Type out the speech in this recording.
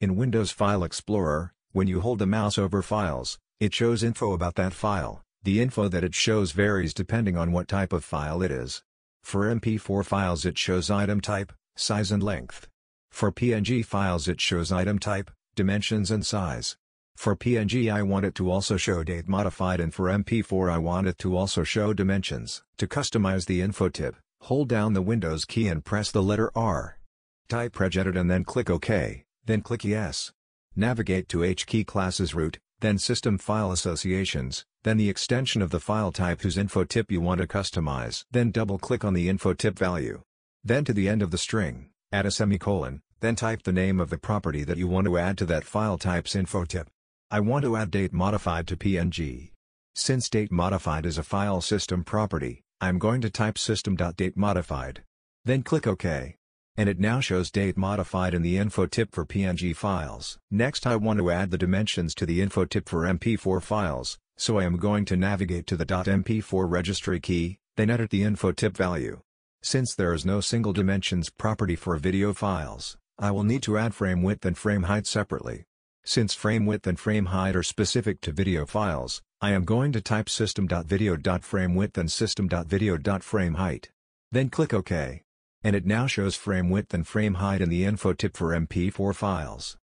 In Windows File Explorer, when you hold the mouse over files, it shows info about that file. The info that it shows varies depending on what type of file it is. For MP4 files it shows item type, size and length. For PNG files it shows item type, dimensions and size. For PNG I want it to also show date modified, and for MP4 I want it to also show dimensions. To customize the InfoTip, hold down the Windows key and press the letter R. Type regedit and then click OK, then click Yes. Navigate to HKey classes root, then SystemFileAssociations, then the extension of the file type whose InfoTip you want to customize. Then double-click on the InfoTip value. Then to the end of the string, add a semicolon, then type the name of the property that you want to add to that file type's InfoTip. I want to add date modified to PNG. Since date modified is a file system property, I'm going to type System.DateModified. Then click OK. And it now shows date modified in the InfoTip for PNG files. Next I want to add the dimensions to the InfoTip for MP4 files, so I am going to navigate to the .mp4 registry key, then edit the InfoTip value. Since there is no single dimensions property for video files, I will need to add frame width and frame height separately. Since frame width and frame height are specific to video files, I am going to type system.video.framewidth and system.video.frameheight. Then click OK. And it now shows frame width and frame height in the InfoTip for MP4 files.